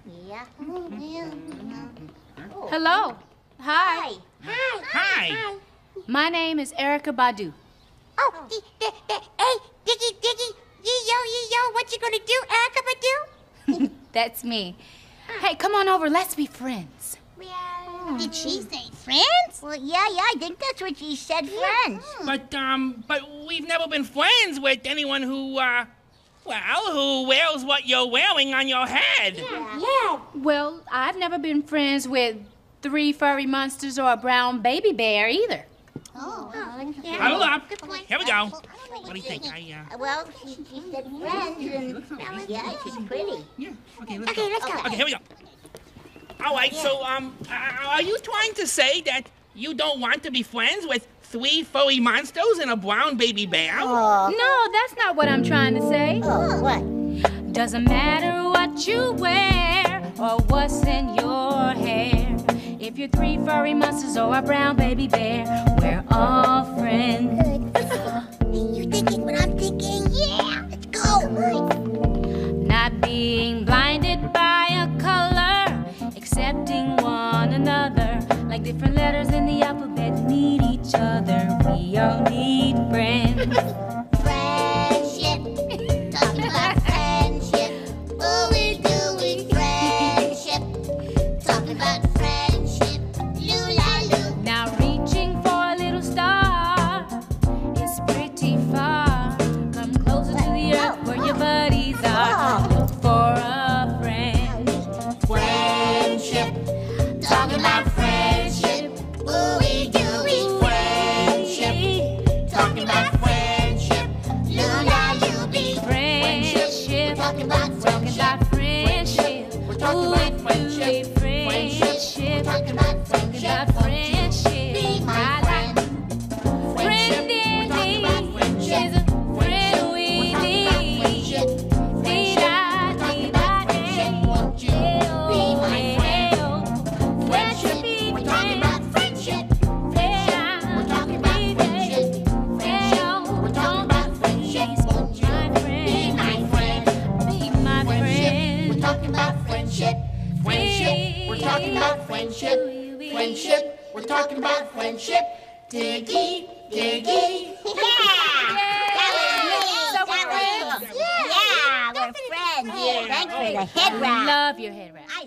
Yeah. Hello. Hi. Hi. My name is Erykah Badu. Oh, hey, Diggy, yo, what you gonna do, Erykah Badu? That's me. Hey, come on over. Let's be friends. Did she say friends? Well, yeah, I think that's what she said, friends. But we've never been friends with anyone who wears what you're wearing on your head. Yeah. Well, I've never been friends with 3 furry monsters or a brown baby bear either. Huddle up. Here we go. What do you think? Well, she said friends, and yeah, she's pretty. Yeah. Okay, let's go. Okay, here we go. All right, so, are you trying to say that you don't want to be friends with 3 furry monsters and a brown baby bear? No, that's not what I'm trying to say. What? Doesn't matter what you wear or what's in your hair. If you're 3 furry monsters or a brown baby bear, we're all friends. You thinking what I'm thinking? Yeah, let's go. Not being blinded by a color, accepting one another. Like different letters in the alphabet need each other. We all need friends. Friendship. Talking about friendship. All we do is friendship. Talking about friendship. Loo-la-loo. Now reaching for a little star is pretty far. Come closer to the earth where your buddies are. Look for a friend. Friendship. Talking about friendship. All we do is friendship. Talking about friendship. Loo-la-loo be Friendship. Talking about Talking about friendship. We're talking about friendship. Friendship. Talking about friendship. About friendship. Be my I like friend. friend in need is a friend we need. Dee-da-dee-da-dee. Won't you be my friend? Friendship be We're talking about friendship. We're talking about friendship. We're talking about friendship. Won't you be my friend? Be my friend. We're talking about friendship. Friendship. We're talking about friendship. Friendship. We're talking about friendship. Diggy. Yeah! So we're friends. Yeah, we're friends. Thanks for the head wrap. Love your head wrap.